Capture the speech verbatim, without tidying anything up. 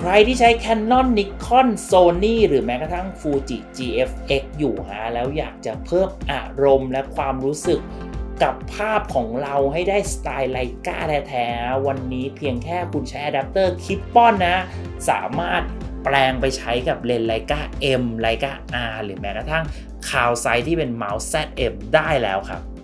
รที่ใช้ Canon Nikon Sony หรือแม้กระทั่ง Fuji จี เอฟ เอ็กซ์ อยู่ฮะแล้วอยากจะเพิ่มอารมณ์และความรู้สึกกับภาพของเราให้ได้สไตล์ไลกาแท้ๆวันนี้เพียงแค่คุณใช้อะแดปเตอร์คิปปอนนะสามารถแปลงไปใช้กับเลนส์ไลกา M ไลกา R หรือแม้กระทั่งคาวไซด์ที่เป็นเมาส์ แซด เอ็ม ได้แล้วครับ